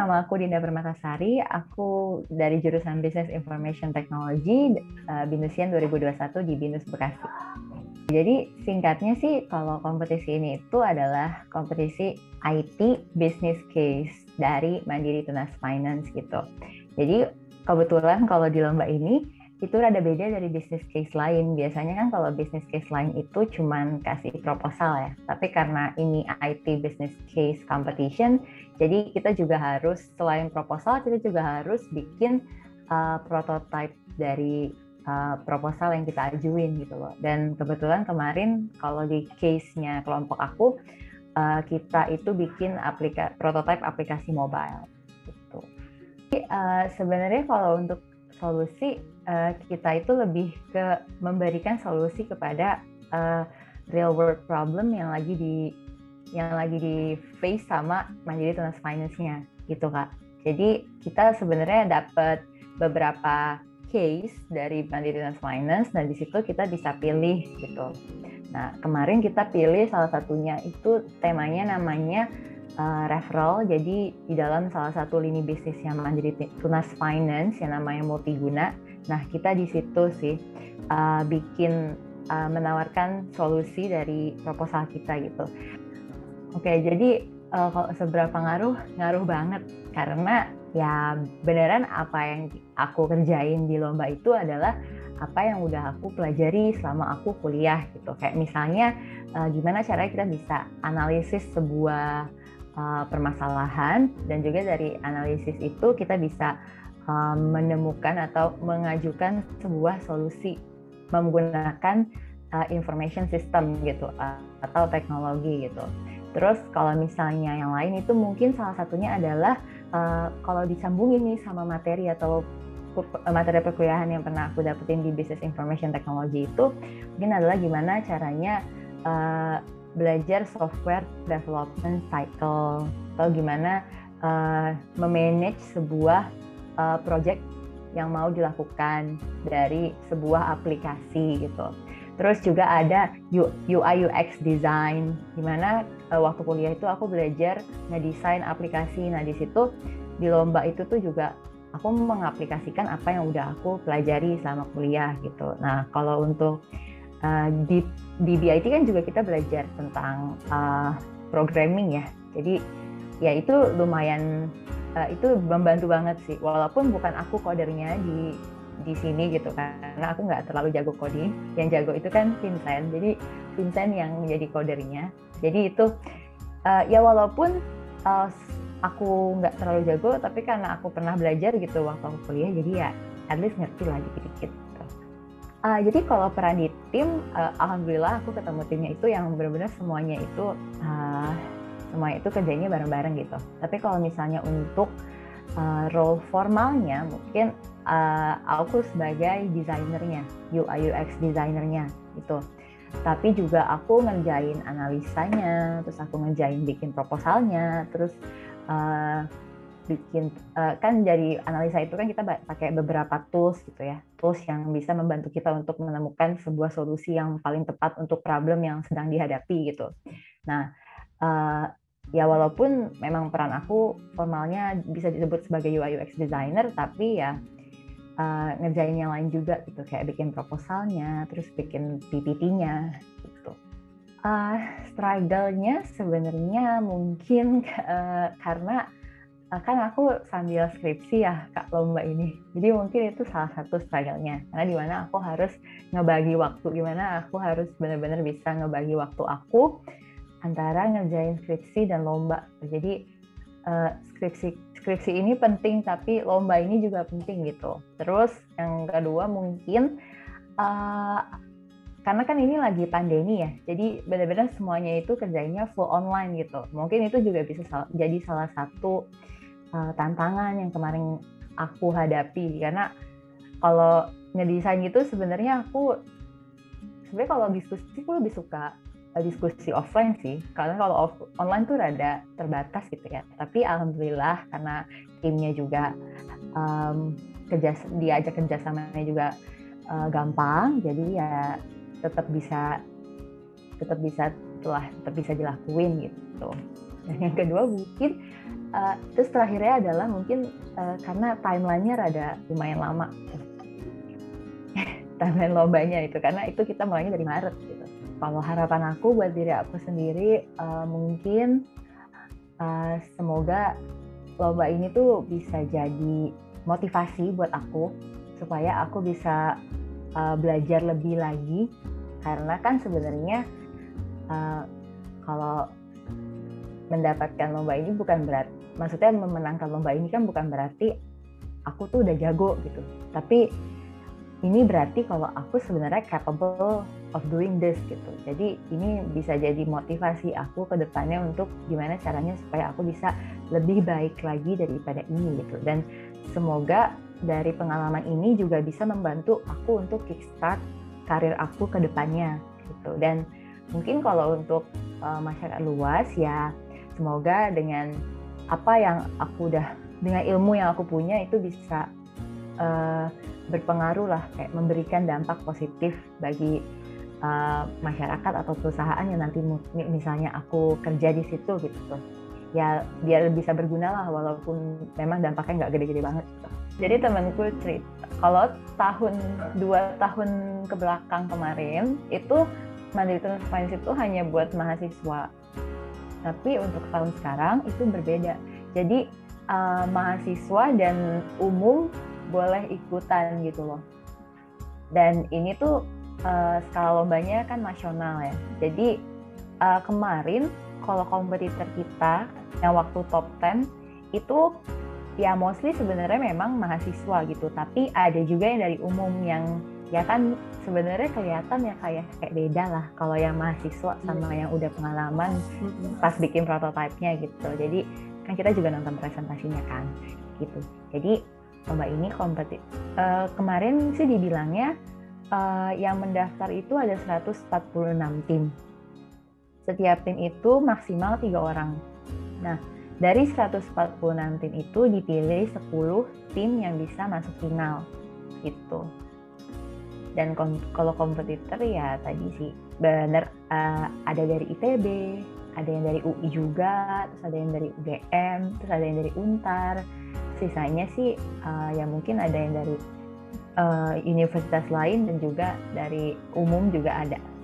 nama aku Dinda Permatasari. Aku dari jurusan Business Information Technology, BINUSIAN 2021 di BINUS Bekasi. Jadi singkatnya sih, kalau kompetisi ini itu adalah kompetisi IT Business Case dari Mandiri Tunas Finance gitu. Jadi kebetulan kalau di lomba ini itu rada beda dari business case lain. Biasanya kan kalau business case lain itu cuman kasih proposal ya. Tapi karena ini IT business case competition, jadi kita juga harus, selain proposal, kita juga harus bikin prototype dari proposal yang kita ajuin gitu loh. Dan kebetulan kemarin kalau di case-nya kelompok aku, kita itu bikin prototype aplikasi mobile gitu. Jadi, sebenarnya kalau untuk solusi, kita itu lebih ke memberikan solusi kepada real world problem yang lagi di face sama Mandiri Tunas Finance-nya gitu Kak. Jadi kita sebenarnya dapat beberapa case dari Mandiri Tunas Finance, dan di situ kita bisa pilih gitu. Nah, kemarin kita pilih salah satunya itu temanya namanya referral. Jadi di dalam salah satu lini bisnis yang Mandiri Tunas Finance yang namanya Multiguna. Nah, kita di situ sih menawarkan solusi dari proposal kita gitu. Oke, jadi kalau seberapa ngaruh banget, karena ya beneran apa yang aku kerjain di lomba itu adalah apa yang udah aku pelajari selama aku kuliah gitu. Kayak misalnya gimana caranya kita bisa analisis sebuah permasalahan, dan juga dari analisis itu kita bisa menemukan atau mengajukan sebuah solusi menggunakan information system gitu atau teknologi gitu. Terus kalau misalnya yang lain itu mungkin salah satunya adalah kalau disambungin nih sama materi atau materi perkuliahan yang pernah aku dapetin di Business Information Technology itu, mungkin adalah gimana caranya belajar software development cycle, atau gimana memanage sebuah project yang mau dilakukan dari sebuah aplikasi gitu. Terus juga ada UI UX design, dimana waktu kuliah itu aku belajar ngedesain aplikasi. Nah, di situ di lomba itu tuh juga aku mengaplikasikan apa yang udah aku pelajari selama kuliah gitu. Nah, kalau untuk di BIT kan juga kita belajar tentang programming ya. Jadi ya itu lumayan itu membantu banget sih. Walaupun bukan aku codernya di sini gitu, karena aku nggak terlalu jago coding. Yang jago itu kan Vincent. Jadi Vincent yang menjadi codernya. Jadi itu ya walaupun aku nggak terlalu jago, tapi karena aku pernah belajar gitu waktu aku kuliah, jadi ya at least ngerti lah dikit-dikit. Jadi kalau peran di tim, alhamdulillah aku ketemu timnya itu yang benar-benar semuanya itu kerjanya bareng-bareng gitu. Tapi kalau misalnya untuk role formalnya, mungkin aku sebagai desainernya, UI UX desainernya gitu. Tapi juga aku ngerjain analisanya, terus aku ngerjain bikin proposalnya, terus bikin kan dari analisa itu kan kita pakai beberapa tools gitu ya, tools yang bisa membantu kita untuk menemukan sebuah solusi yang paling tepat untuk problem yang sedang dihadapi gitu. Nah, ya walaupun memang peran aku formalnya bisa disebut sebagai UI UX designer, tapi ya ngerjain yang lain juga gitu, kayak bikin proposalnya, terus bikin PPT-nya gitu. Struggle-nya sebenarnya mungkin karena kan aku sambil skripsi ya Kak lomba ini, jadi mungkin itu salah satu struggle-nya, karena dimana aku harus ngebagi waktu, gimana aku harus benar-benar bisa ngebagi waktu aku antara ngerjain skripsi dan lomba. Jadi skripsi ini penting, tapi lomba ini juga penting gitu. Terus yang kedua mungkin karena kan ini lagi pandemi ya, jadi benar-benar semuanya itu kerjanya full online gitu. Mungkin itu juga bisa jadi salah satu tantangan yang kemarin aku hadapi, karena kalau ngedesain gitu sebenarnya kalau diskusi aku lebih suka diskusi offline sih, karena kalau online tuh rada terbatas gitu ya. Tapi alhamdulillah karena timnya juga diajak kerjasamanya juga gampang, jadi ya tetap bisa dilakuin gitu. Dan yang kedua mungkin Terus terakhirnya adalah mungkin karena timelinenya rada lumayan lama, timeline lombanya itu, karena itu kita mulainya dari Maret gitu. Kalau harapan aku buat diri aku sendiri, mungkin semoga lomba ini tuh bisa jadi motivasi buat aku supaya aku bisa belajar lebih lagi, karena kan sebenarnya kalau mendapatkan lomba ini bukan berarti, maksudnya memenangkan lomba ini kan bukan berarti aku tuh udah jago gitu, tapi ini berarti kalau aku sebenarnya capable of doing this gitu. Jadi ini bisa jadi motivasi aku ke depannya untuk gimana caranya supaya aku bisa lebih baik lagi daripada ini gitu. Dan semoga dari pengalaman ini juga bisa membantu aku untuk kickstart karir aku ke depannya gitu. Dan mungkin kalau untuk masyarakat luas ya, semoga dengan apa yang aku dengan ilmu yang aku punya itu bisa berpengaruh lah, kayak memberikan dampak positif bagi masyarakat atau perusahaan yang nanti misalnya aku kerja di situ gitu. Ya biar bisa berguna lah, walaupun memang dampaknya nggak gede-gede banget gitu. Jadi temanku cerita kalau 2 tahun ke belakang kemarin itu Mandiri Tunas Finance itu hanya buat mahasiswa, tapi untuk tahun sekarang itu berbeda. Jadi mahasiswa dan umum boleh ikutan gitu loh. Dan ini tuh skala lombanya kan nasional ya. Jadi kemarin kalau kompetitor kita yang waktu top 10 itu ya mostly sebenarnya memang mahasiswa gitu, tapi ada juga yang dari umum yang ya kan sebenarnya kelihatan ya kayak beda lah kalau yang mahasiswa sama yang udah pengalaman pas bikin prototipe-nya gitu. Jadi kan kita juga nonton presentasinya kan gitu. Jadi lomba ini kemarin sih dibilangnya yang mendaftar itu ada 146 tim. Setiap tim itu maksimal 3 orang. Nah, dari 146 tim itu dipilih 10 tim yang bisa masuk final gitu. Dan kalau kompetitor ya tadi sih bener, ada dari ITB, ada yang dari UI juga, terus ada yang dari UGM, terus ada yang dari Untar. Sisanya sih ya mungkin ada yang dari universitas lain dan juga dari umum juga ada.